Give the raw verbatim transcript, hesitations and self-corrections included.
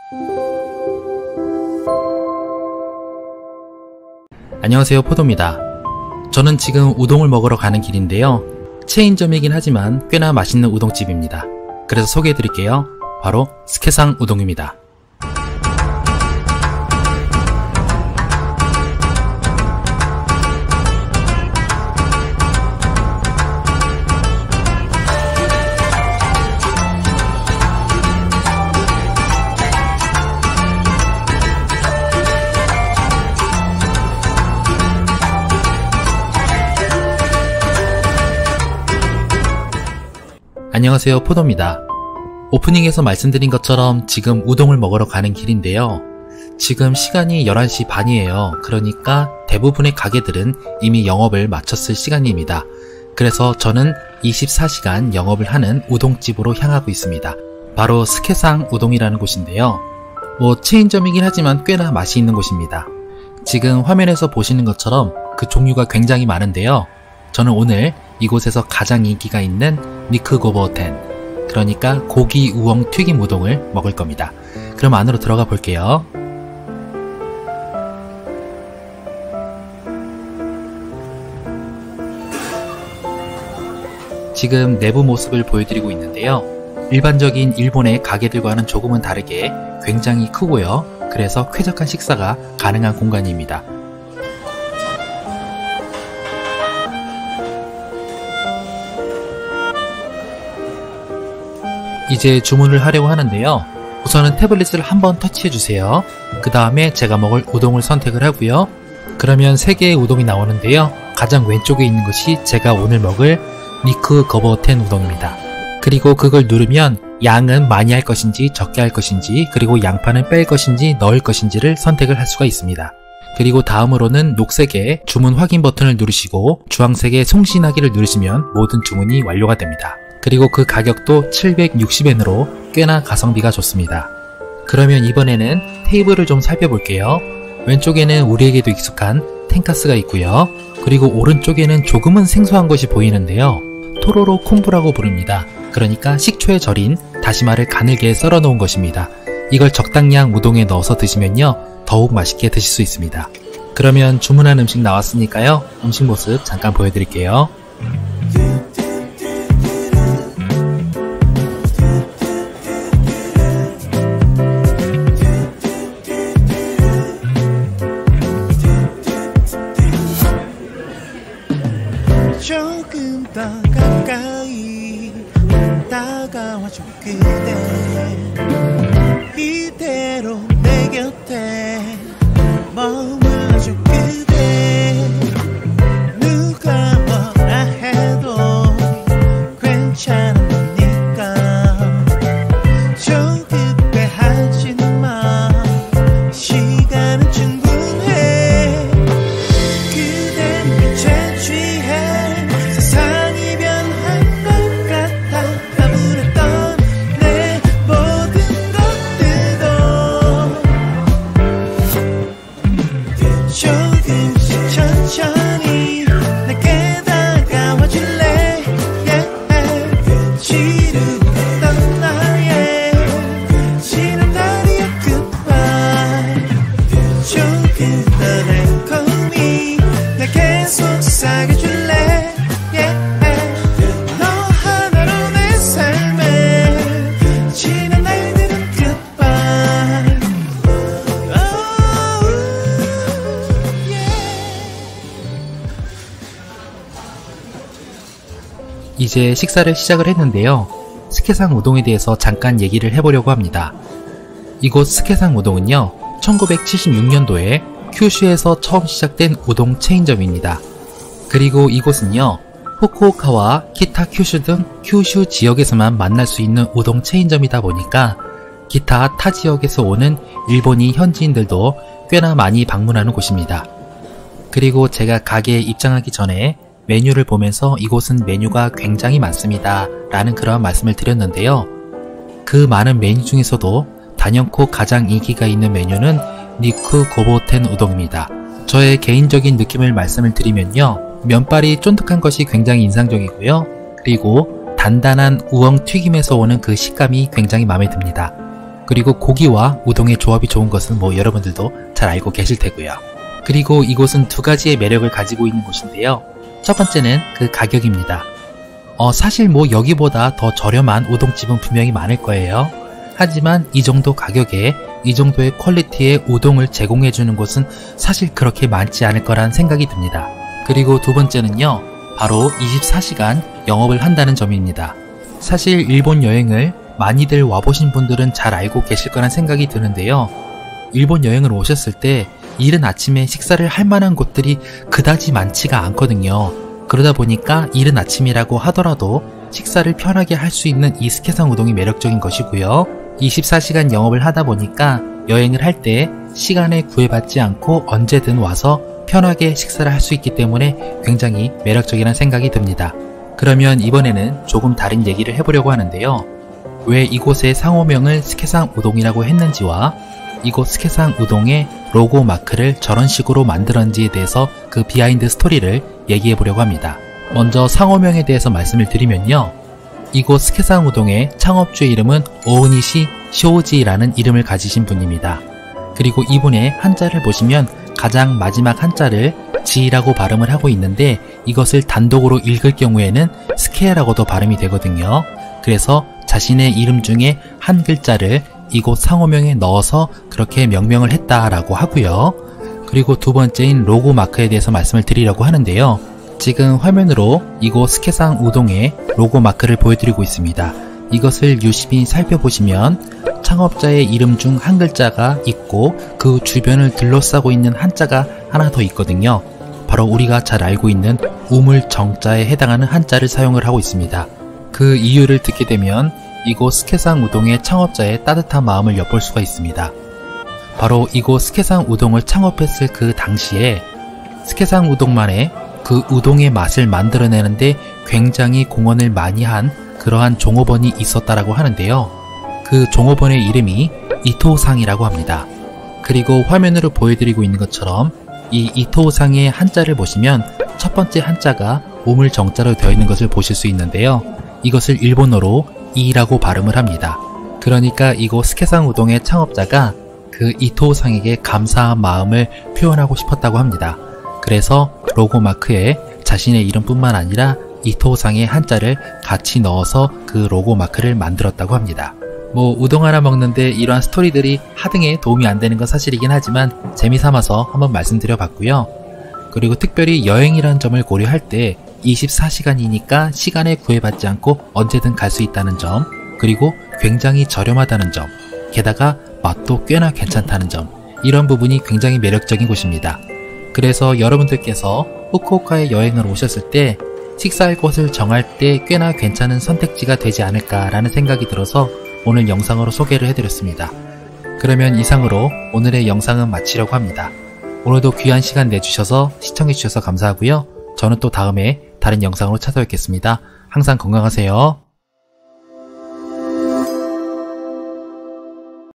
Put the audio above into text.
안녕하세요, 포도입니다. 저는 지금 우동을 먹으러 가는 길인데요. 체인점이긴 하지만 꽤나 맛있는 우동집입니다. 그래서 소개해드릴게요. 바로 스케상 우동입니다. 안녕하세요, 포도입니다. 오프닝에서 말씀드린 것처럼 지금 우동을 먹으러 가는 길인데요. 지금 시간이 열한 시 반이에요. 그러니까 대부분의 가게들은 이미 영업을 마쳤을 시간입니다. 그래서 저는 이십사 시간 영업을 하는 우동집으로 향하고 있습니다. 바로 스케상 우동이라는 곳인데요. 뭐 체인점이긴 하지만 꽤나 맛이 있는 곳입니다. 지금 화면에서 보시는 것처럼 그 종류가 굉장히 많은데요. 저는 오늘 이곳에서 가장 인기가 있는 니크고버텐, 그러니까 고기 우엉 튀김 우동을 먹을 겁니다. 그럼 안으로 들어가 볼게요. 지금 내부 모습을 보여드리고 있는데요. 일반적인 일본의 가게들과는 조금은 다르게 굉장히 크고요. 그래서 쾌적한 식사가 가능한 공간입니다. 이제 주문을 하려고 하는데요. 우선은 태블릿을 한번 터치해주세요. 그 다음에 제가 먹을 우동을 선택을 하고요. 그러면 세 개의 우동이 나오는데요. 가장 왼쪽에 있는 것이 제가 오늘 먹을 니크고버텐 우동입니다. 그리고 그걸 누르면 양은 많이 할 것인지 적게 할 것인지, 그리고 양파는 뺄 것인지 넣을 것인지를 선택을 할 수가 있습니다. 그리고 다음으로는 녹색의 주문 확인 버튼을 누르시고 주황색의 송신하기를 누르시면 모든 주문이 완료가 됩니다. 그리고 그 가격도 칠백육십 엔으로 꽤나 가성비가 좋습니다. 그러면 이번에는 테이블을 좀 살펴볼게요. 왼쪽에는 우리에게도 익숙한 텐카스가 있고요. 그리고 오른쪽에는 조금은 생소한 것이 보이는데요. 토로로 콤부라고 부릅니다. 그러니까 식초에 절인 다시마를 가늘게 썰어 놓은 것입니다. 이걸 적당량 우동에 넣어서 드시면요, 더욱 맛있게 드실 수 있습니다. 그러면 주문한 음식 나왔으니까요, 음식 모습 잠깐 보여드릴게요. 조금 더 가까이 다가와줘 그대, 이대로 내 곁에 머물러줘 그대. 누가 뭐라 해도 괜찮으니까 좀 급해하지 마. 시간은 충분해. 그대 빛에 취해 세상이 변한 것 같아. 가물었던 내 모든 것들도 조금씩 천천히 내게 다가와 줄래. yeah. 지루했던 나의 지난 날이야 goodbye. 조금 더 달콤히 내게 속삭여줄래. yeah. 너 하나로 내 삶에 지난 날들은 goodbye. oh, yeah. 이제 식사를 시작을 했는데요. 스케상 우동에 대해서 잠깐 얘기를 해보려고 합니다. 이곳 스케상 우동은요, 천구백칠십육 년도에 큐슈에서 처음 시작된 우동 체인점입니다. 그리고 이곳은요, 후쿠오카와 기타 큐슈 등 큐슈 지역에서만 만날 수 있는 우동 체인점이다 보니까 기타 타 지역에서 오는 일본인 현지인들도 꽤나 많이 방문하는 곳입니다. 그리고 제가 가게에 입장하기 전에 메뉴를 보면서 이곳은 메뉴가 굉장히 많습니다 라는 그런 말씀을 드렸는데요. 그 많은 메뉴 중에서도 단연코 가장 인기가 있는 메뉴는 니크고버텐 우동입니다. 저의 개인적인 느낌을 말씀을 드리면요, 면발이 쫀득한 것이 굉장히 인상적이고요. 그리고 단단한 우엉 튀김에서 오는 그 식감이 굉장히 마음에 듭니다. 그리고 고기와 우동의 조합이 좋은 것은 뭐 여러분들도 잘 알고 계실 테고요. 그리고 이곳은 두 가지의 매력을 가지고 있는 곳인데요. 첫 번째는 그 가격입니다. 어, 사실 뭐 여기보다 더 저렴한 우동집은 분명히 많을 거예요. 하지만 이 정도 가격에 이 정도의 퀄리티의 우동을 제공해주는 곳은 사실 그렇게 많지 않을 거란 생각이 듭니다. 그리고 두 번째는요, 바로 이십사 시간 영업을 한다는 점입니다. 사실 일본 여행을 많이들 와보신 분들은 잘 알고 계실 거란 생각이 드는데요. 일본 여행을 오셨을 때 이른 아침에 식사를 할 만한 곳들이 그다지 많지가 않거든요. 그러다 보니까 이른 아침이라고 하더라도 식사를 편하게 할 수 있는 이 스케상 우동이 매력적인 것이고요. 이십사 시간 영업을 하다 보니까 여행을 할 때 시간에 구애받지 않고 언제든 와서 편하게 식사를 할 수 있기 때문에 굉장히 매력적이라는 생각이 듭니다. 그러면 이번에는 조금 다른 얘기를 해보려고 하는데요. 왜 이곳의 상호명을 스케상 우동이라고 했는지와 이곳 스케상 우동의 로고 마크를 저런 식으로 만들었는지에 대해서 그 비하인드 스토리를 얘기해 보려고 합니다. 먼저 상호명에 대해서 말씀을 드리면요. 이곳 스케상 우동의 창업주의 이름은 오우니시 쇼우지라는 이름을 가지신 분입니다. 그리고 이분의 한자를 보시면 가장 마지막 한자를 지라고 발음을 하고 있는데 이것을 단독으로 읽을 경우에는 스케라고도 발음이 되거든요. 그래서 자신의 이름 중에 한 글자를 이곳 상호명에 넣어서 그렇게 명명을 했다라고 하고요. 그리고 두 번째인 로고 마크에 대해서 말씀을 드리려고 하는데요. 지금 화면으로 이곳 스케상 우동의 로고 마크를 보여드리고 있습니다. 이것을 유심히 살펴보시면 창업자의 이름 중 한 글자가 있고 그 주변을 둘러싸고 있는 한자가 하나 더 있거든요. 바로 우리가 잘 알고 있는 우물 정자에 해당하는 한자를 사용을 하고 있습니다. 그 이유를 듣게 되면 이곳 스케상 우동의 창업자의 따뜻한 마음을 엿볼 수가 있습니다. 바로 이곳 스케상 우동을 창업했을 그 당시에 스케상 우동만의 그 우동의 맛을 만들어내는데 굉장히 공헌을 많이 한 그러한 종업원이 있었다라고 하는데요. 그 종업원의 이름이 이토상이라고 합니다. 그리고 화면으로 보여드리고 있는 것처럼 이 이토상의 한자를 보시면 첫 번째 한자가 우물 정자로 되어 있는 것을 보실 수 있는데요. 이것을 일본어로 이라고 발음을 합니다. 그러니까 이곳 스케상 우동의 창업자가 그 이토상에게 감사한 마음을 표현하고 싶었다고 합니다. 그래서 로고 마크에 자신의 이름뿐만 아니라 이토상의 한자를 같이 넣어서 그 로고 마크를 만들었다고 합니다. 뭐 우동 하나 먹는데 이러한 스토리들이 하등에 도움이 안 되는 건 사실이긴 하지만 재미삼아서 한번 말씀드려 봤고요. 그리고 특별히 여행이라는 점을 고려할 때 이십사 시간이니까 시간에 구애받지 않고 언제든 갈 수 있다는 점, 그리고 굉장히 저렴하다는 점, 게다가 맛도 꽤나 괜찮다는 점, 이런 부분이 굉장히 매력적인 곳입니다. 그래서 여러분들께서 후쿠오카에 여행을 오셨을 때 식사할 곳을 정할 때 꽤나 괜찮은 선택지가 되지 않을까라는 생각이 들어서 오늘 영상으로 소개를 해드렸습니다. 그러면 이상으로 오늘의 영상은 마치려고 합니다. 오늘도 귀한 시간 내주셔서 시청해주셔서 감사하고요. 저는 또 다음에 다른 영상으로 찾아뵙겠습니다. 항상 건강하세요.